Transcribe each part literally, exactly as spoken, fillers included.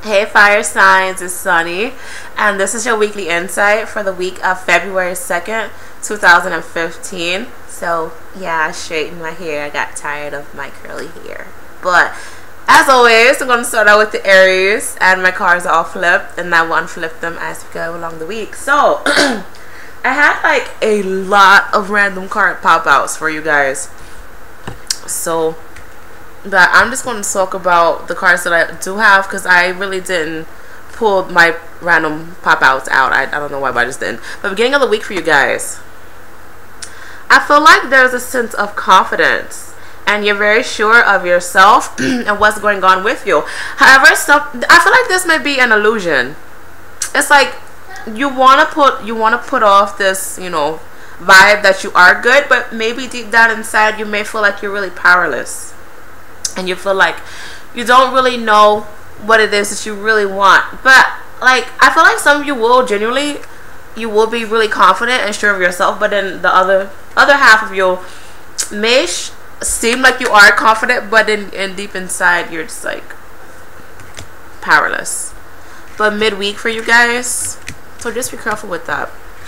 Hey fire signs, it's Sunny, and this is your weekly insight for the week of February second, two thousand fifteen. So yeah, I straightened my hair. I got tired of my curly hair. But as always, I'm going to start out with the Aries, and my cards are all flipped, and I will unflip them as we go along the week. So I had like a lot of random card pop outs for you guys. So but I'm just going to talk about the cards that I do have, because I really didn't pull my random pop outs out. I, I don't know why, but I just didn't. But beginning of the week for you guys, I feel like there's a sense of confidence and you're very sure of yourself and what's going on with you. However, some, I feel like this may be an illusion. It's like you want to put you want to put off this, you know, vibe that you are good, but maybe deep down inside you may feel like you're really powerless. And you feel like you don't really know what it is that you really want. But like, I feel like some of you will genuinely, you will be really confident and sure of yourself, but then the other other half of you may sh seem like you are confident, but in, in deep inside you're just like powerless. But midweek for you guys, so just be careful with that.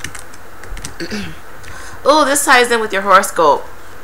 Oh, this ties in with your horoscope.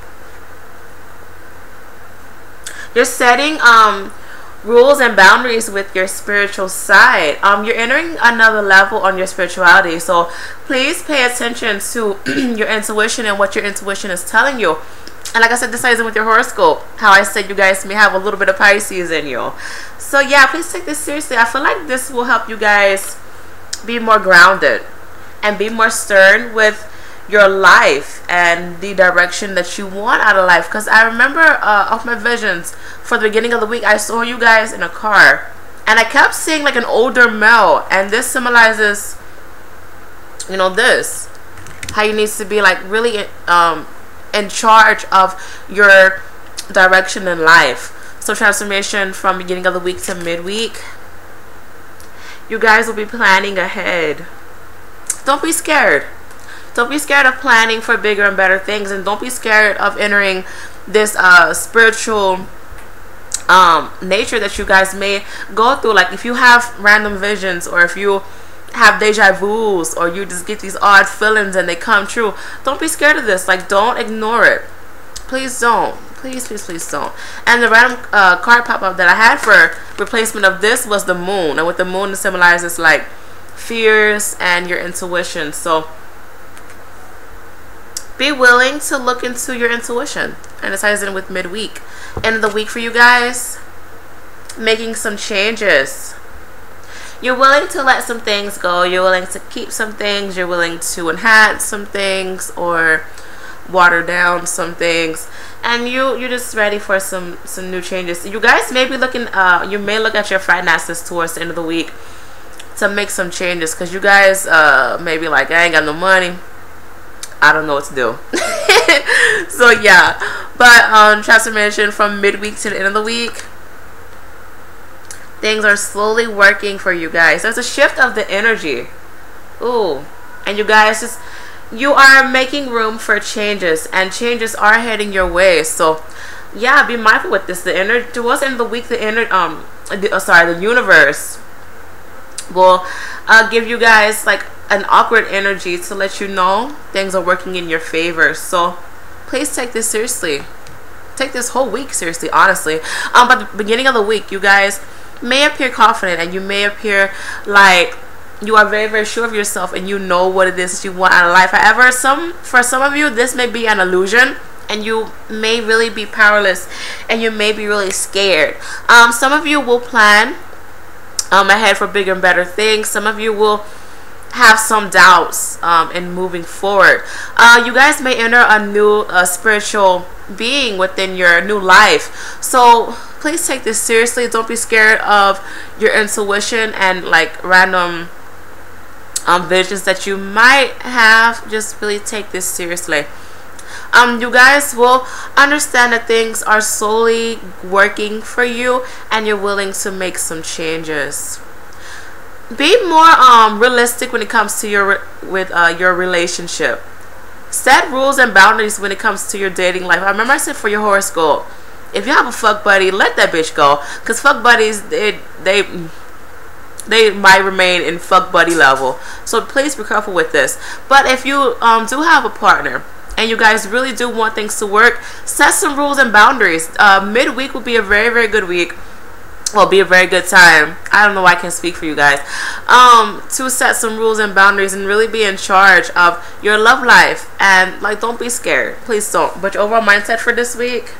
You're setting um, rules and boundaries with your spiritual side. Um, you're entering another level on your spirituality. So please pay attention to your intuition and what your intuition is telling you. And like I said, this ties in with your horoscope. How I said you guys may have a little bit of Pisces in you. So yeah, please take this seriously. I feel like this will help you guys be more grounded and be more stern with your life and the direction that you want out of life. Because I remember uh, of my visions for the beginning of the week, I saw you guys in a car and I kept seeing like an older male, and this symbolizes, you know, this how you need to be like really um in charge of your direction in life. So transformation from beginning of the week to midweek, you guys will be planning ahead. Don't be scared. Don't be scared of planning for bigger and better things, and don't be scared of entering this uh, spiritual um, nature that you guys may go through. Like if you have random visions, or if you have deja vus, or you just get these odd feelings and they come true, don't be scared of this. Like, don't ignore it. Please don't. Please, please, please don't. And the random uh, card pop-up that I had for replacement of this was the moon. And with the moon, it symbolizes like fears and your intuition. So be willing to look into your intuition, and it ties in with midweek. End of the week for you guys, making some changes. You're willing to let some things go. You're willing to keep some things. You're willing to enhance some things or water down some things, and you you're just ready for some some new changes. You guys may be looking. Uh, you may look at your finances towards the end of the week to make some changes, because you guys uh, may be like, I ain't got no money. I don't know what to do. So yeah, but um, transformation from midweek to the end of the week, things are slowly working for you guys. There's a shift of the energy. Ooh, and you guys just, you are making room for changes, and changes are heading your way. So yeah, be mindful with this. The energy towards the end of the week, the inner um, the, oh, sorry, the universe will uh, give you guys like an awkward energy to let you know things are working in your favor. So please take this seriously. Take this whole week seriously, honestly. Um, but the beginning of the week, you guys may appear confident, and you may appear like you are very, very sure of yourself, and you know what it is that you want out of life. However, some for some of you, this may be an illusion, and you may really be powerless, and you may be really scared. Um, some of you will plan um, ahead for bigger and better things. Some of you will have some doubts um, in moving forward. Uh, you guys may enter a new uh, spiritual being within your new life. So please take this seriously. Don't be scared of your intuition and like random um, visions that you might have. Just really take this seriously. Um, you guys will understand that things are slowly working for you, and you're willing to make some changes. Be more um, realistic when it comes to your with uh, your relationship. Set rules and boundaries when it comes to your dating life. I remember I said for your horoscope, if you have a fuck buddy, let that bitch go. Because fuck buddies, they, they they might remain in fuck buddy level. So please be careful with this. But if you um, do have a partner and you guys really do want things to work, set some rules and boundaries. Uh, midweek will be a very, very good week. Will be a very good time. I don't know why I can't speak for you guys. Um, to set some rules and boundaries and really be in charge of your love life. And like, don't be scared. Please don't. But your overall mindset for this week,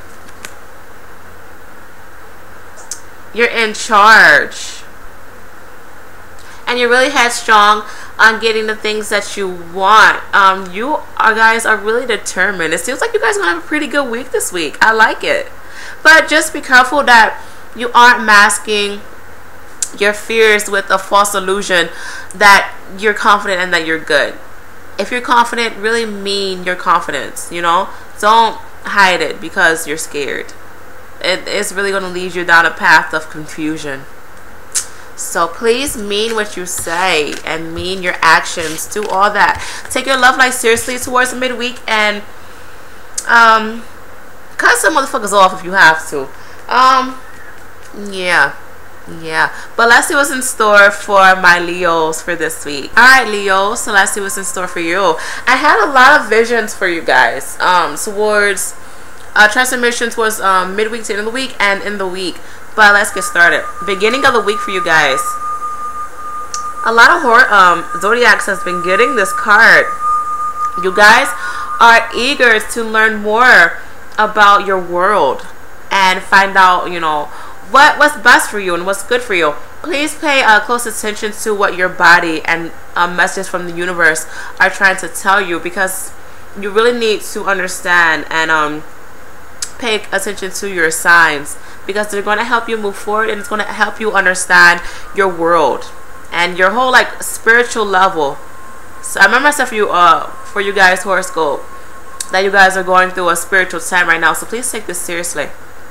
you're in charge. And you're really headstrong on getting the things that you want. Um, you are, guys are really determined. It seems like you guys are going to have a pretty good week this week. I like it. But just be careful that you aren't masking your fears with a false illusion that you're confident and that you're good. If you're confident, really mean your confidence, you know? Don't hide it because you're scared. It, it's really going to lead you down a path of confusion. So please mean what you say and mean your actions. Do all that. Take your love life seriously towards the midweek and um, cut some motherfuckers off if you have to. Um... Yeah, yeah. But let's see what's in store for my Leos for this week. Alright, Leos, so let's see what's in store for you. I had a lot of visions for you guys um, towards uh, transformation towards um, midweek to end of the week and in the week. But let's get started. Beginning of the week for you guys. A lot of horror, um, Zodiacs has been getting this card. You guys are eager to learn more about your world and find out, you know, What, what's best for you and what's good for you. Please pay uh, close attention to what your body and uh, messages from the universe are trying to tell you, because you really need to understand and um, pay attention to your signs, because they're going to help you move forward and it's going to help you understand your world and your whole like spiritual level. So I remember I said for you, uh, for you guys horoscope that you guys are going through a spiritual time right now. So please take this seriously.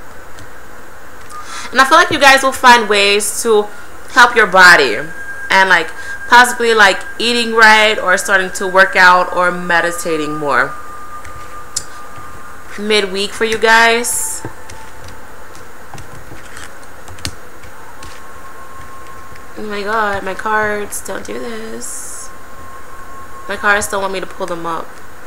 And I feel like you guys will find ways to help your body and like possibly like eating right or starting to work out or meditating more. Midweek for you guys. Oh my god, my cards don't do this. My cards don't want me to pull them up.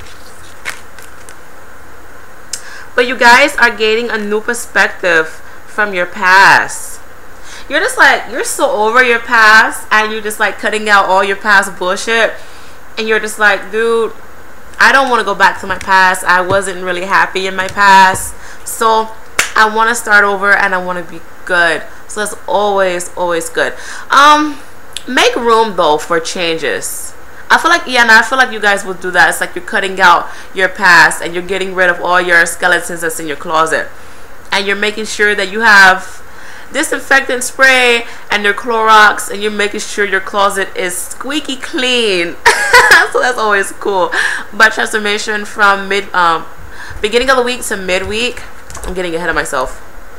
But you guys are gaining a new perspective from your past. You're just like, you're so over your past and you're just like cutting out all your past bullshit, and you're just like, dude, I don't want to go back to my past. I wasn't really happy in my past, so I want to start over and I want to be good. So that's always always good. Um make room though for changes. I feel like, yeah, and I feel like you guys will do that. It's like you're cutting out your past and you're getting rid of all your skeletons that's in your closet. And you're making sure that you have disinfectant spray and your Clorox, and you're making sure your closet is squeaky clean. So that's always cool. But transformation from mid um beginning of the week to midweek, I'm getting ahead of myself.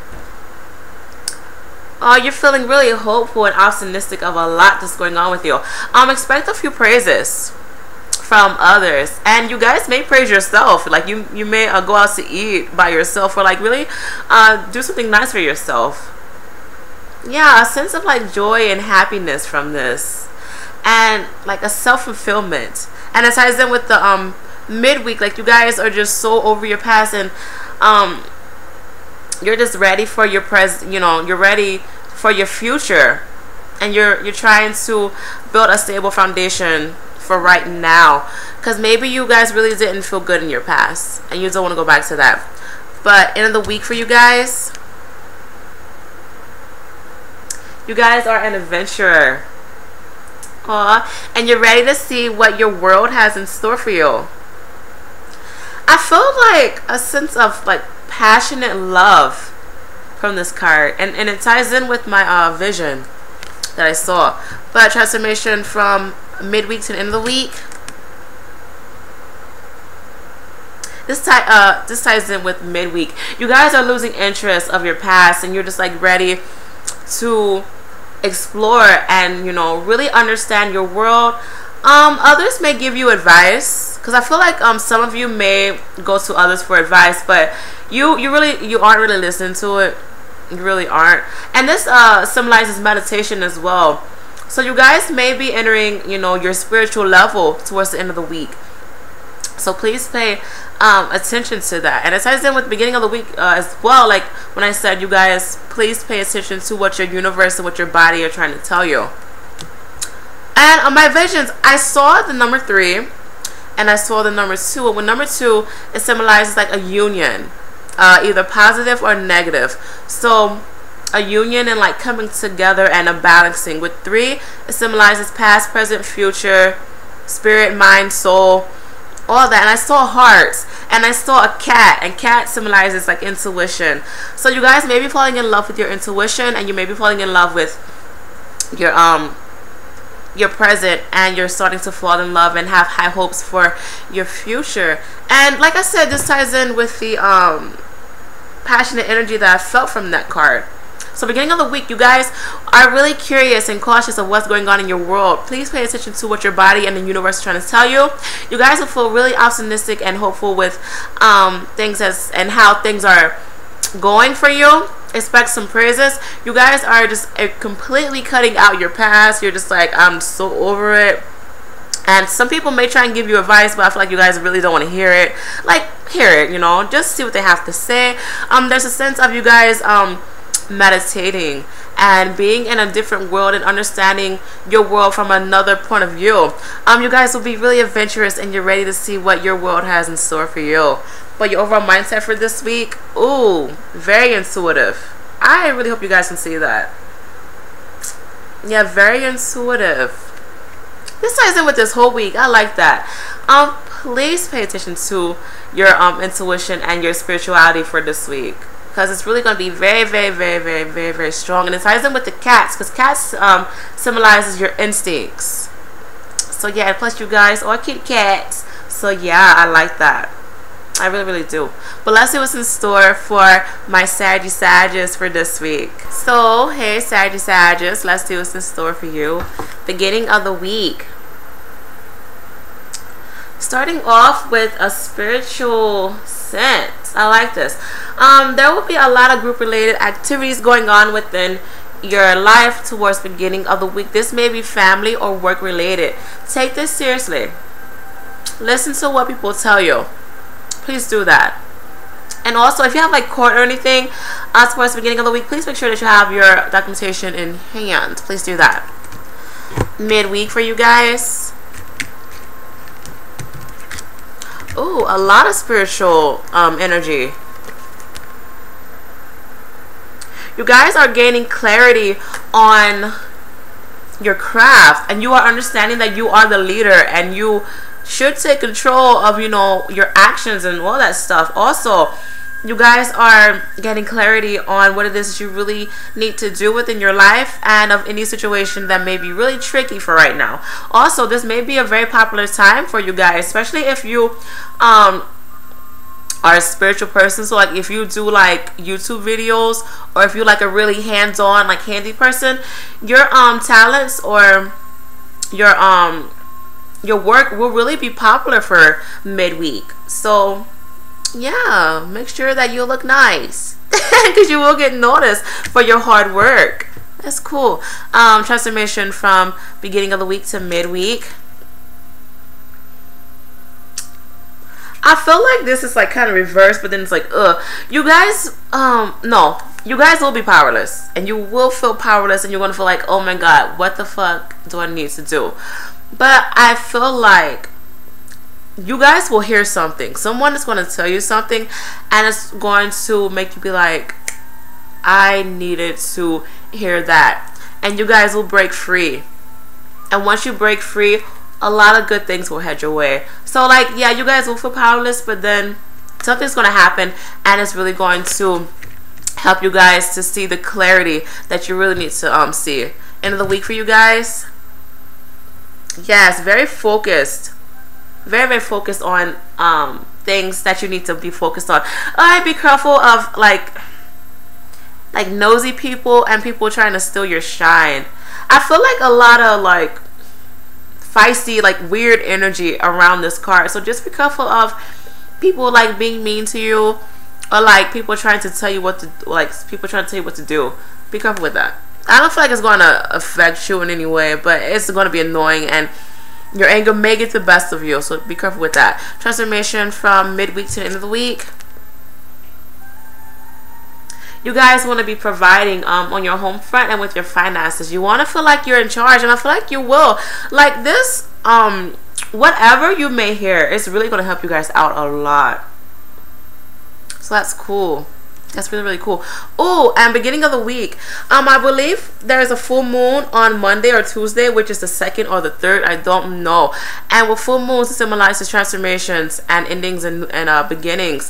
Oh, you're feeling really hopeful and optimistic of a lot that's going on with you. Um expect a few praises from others, and you guys may praise yourself. Like you you may uh, go out to eat by yourself, or like really uh do something nice for yourself. Yeah, a sense of like joy and happiness from this, and like a self-fulfillment. And it ties in with the um midweek. Like you guys are just so over your past, and um you're just ready for your present. You know, you're ready for your future, and you're you're trying to build a stable foundation for right now, because maybe you guys really didn't feel good in your past and you don't want to go back to that. But end of the week for you guys, you guys are an adventurer. Aw, and you're ready to see what your world has in store for you. I feel like a sense of like passionate love from this card, and, and it ties in with my uh, vision that I saw. But transformation from midweek to the end of the week, this tie uh this ties in with midweek. You guys are losing interest of your past, and you're just like ready to explore and, you know, really understand your world. Um others may give you advice, because I feel like um some of you may go to others for advice, but you you really you aren't really listening to it. You really aren't. And this uh symbolizes meditation as well. So you guys may be entering, you know, your spiritual level towards the end of the week. So please pay um, attention to that. And it ties in with the beginning of the week uh, as well. Like when I said, you guys, please pay attention to what your universe and what your body are trying to tell you. And on my visions, I saw the number three and I saw the number two. And with number two, it symbolizes like a union, uh, either positive or negative. So a union and like coming together and a balancing. With three, it symbolizes past, present, future, spirit, mind, soul, all that. And I saw hearts and I saw a cat, and cat symbolizes like intuition. So you guys may be falling in love with your intuition, and you may be falling in love with your um your present, and you're starting to fall in love and have high hopes for your future. And like I said, this ties in with the um passionate energy that I felt from that card. So beginning of the week, you guys are really curious and cautious of what's going on in your world. Please pay attention to what your body and the universe is trying to tell you. You guys will feel really optimistic and hopeful with um, things as and how things are going for you. Expect some praises. You guys are just uh, completely cutting out your past. You're just like, I'm so over it. And some people may try and give you advice, but I feel like you guys really don't want to hear it. Like, hear it, you know. Just see what they have to say. Um, there's a sense of you guys um. meditating and being in a different world and understanding your world from another point of view. Um, you guys will be really adventurous and you're ready to see what your world has in store for you. But your overall mindset for this week, ooh, very intuitive. I really hope you guys can see that. Yeah, very intuitive. This ties in with this whole week. I like that. Um, please pay attention to your um intuition and your spirituality for this week, because it's really going to be very, very, very, very, very, very strong. And it ties in with the cats, because cats um, symbolizes your instincts. So yeah, plus you guys are cute cats. So yeah, I like that. I really, really do. But let's see what's in store for my Saggy Sagittarius for this week. So, hey Saggy Sagittarius, let's see what's in store for you. Beginning of the week. Starting off with a spiritual sense. I like this. Um, there will be a lot of group related activities going on within your life towards the beginning of the week. This may be family or work related. Take this seriously. Listen to what people tell you. Please do that. And also, if you have like court or anything uh, towards the beginning of the week, please make sure that you have your documentation in hand. Please do that. Midweek for you guys. Ooh, a lot of spiritual um, energy. You guys are gaining clarity on your craft, and you are understanding that you are the leader and you should take control of, you know, your actions and all that stuff. Also, you guys are getting clarity on what it is that you really need to do within your life and of any situation that may be really tricky for right now. Also, this may be a very popular time for you guys, especially if you um are a spiritual person. So like if you do like YouTube videos, or if you're like a really hands-on, like handy person, your um talents or your um your work will really be popular for midweek. So yeah, make sure that you look nice because you will get noticed for your hard work. That's cool. Um, transformation from beginning of the week to midweek. I feel like this is like kind of reversed, but then it's like, ugh. You guys, um, no. You guys will be powerless. And you will feel powerless, and you're going to feel like, oh my God, what the fuck do I need to do? But I feel like you guys will hear something. Someone is going to tell you something, and it's going to make you be like, I needed to hear that. And you guys will break free. And once you break free, a lot of good things will head your way. So like, yeah, you guys will feel powerless, but then something's going to happen, and it's really going to help you guys to see the clarity that you really need to um see. End of the week for you guys. Yes, very focused. Very, very focused on um things that you need to be focused on. Alright, be careful of like like nosy people and people trying to steal your shine. I feel like a lot of like feisty, like weird energy around this card. So just be careful of people like being mean to you, or like people trying to tell you what to like people trying to tell you what to do. Be careful with that. I don't feel like it's going to affect you in any way, but it's going to be annoying, and your anger may get the best of you, so be careful with that. Transformation from midweek to the end of the week. You guys want to be providing um, on your home front and with your finances. You want to feel like you're in charge, and I feel like you will. Like this, um, whatever you may hear, it's really going to help you guys out a lot. So that's cool. That's really, really cool. Oh, and beginning of the week, um, I believe there's a full moon on Monday or Tuesday, which is the second or the third. I don't know. And with full moons, it symbolizes transformations and endings and, and uh, beginnings.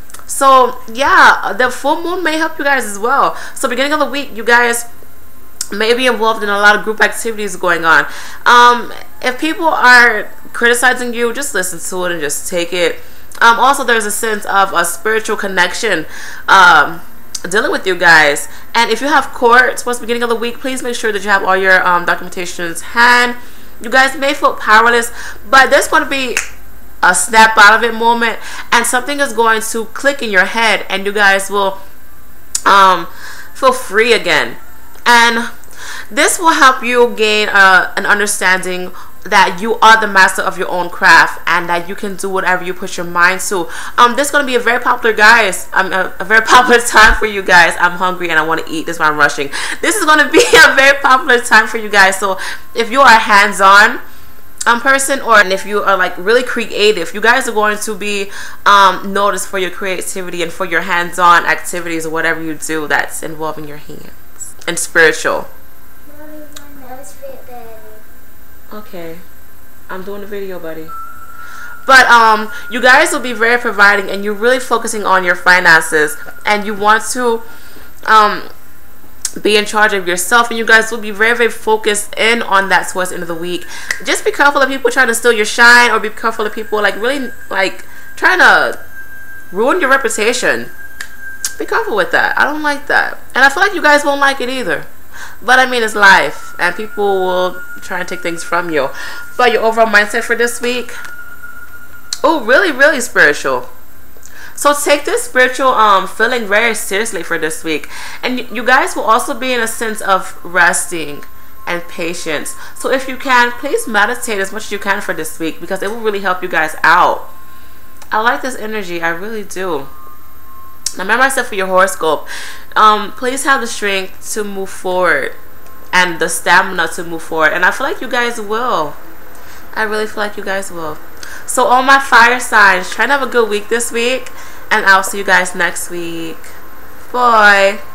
So yeah, the full moon may help you guys as well. So beginning of the week, you guys may be involved in a lot of group activities going on. Um, if people are criticizing you, just listen to it and just take it. Um, also, there's a sense of a spiritual connection um, dealing with you guys. And if you have court towards the beginning of the week, please make sure that you have all your um, documentations hand. You guys may feel powerless, but there's going to be a snap out of it moment, and something is going to click in your head, and you guys will um, feel free again. And this will help you gain uh, an understanding that you are the master of your own craft, and that you can do whatever you put your mind to. Um, this is going to be a very popular, guys, um, a, a very popular time for you guys. I'm hungry and I want to eat. That's why I'm rushing. This is going to be a very popular time for you guys. So if you are a hands-on um, person, or and if you are like really creative, you guys are going to be um, noticed for your creativity and for your hands-on activities or whatever you do that's involving your hands and spiritual. Mommy, my nose fit better. Okay, I'm doing the video, buddy. But um, you guys will be very providing, and you're really focusing on your finances, and you want to um, be in charge of yourself, and you guys will be very, very focused in on that towards the end of the week. Just be careful of people trying to steal your shine, or be careful of people like really like trying to ruin your reputation. Be careful with that. I don't like that, and I feel like you guys won't like it either. But I mean, it's life, and people will try and take things from you. But your overall mindset for this week, oh, really, really spiritual. So take this spiritual um feeling very seriously for this week, and you guys will also be in a sense of resting and patience. So if you can, please meditate as much as you can for this week, because it will really help you guys out. I like this energy, I really do. Now, remember I said for your horoscope, um, please have the strength to move forward and the stamina to move forward. And I feel like you guys will. I really feel like you guys will. So all my fire signs, try to have a good week this week. And I'll see you guys next week. Bye.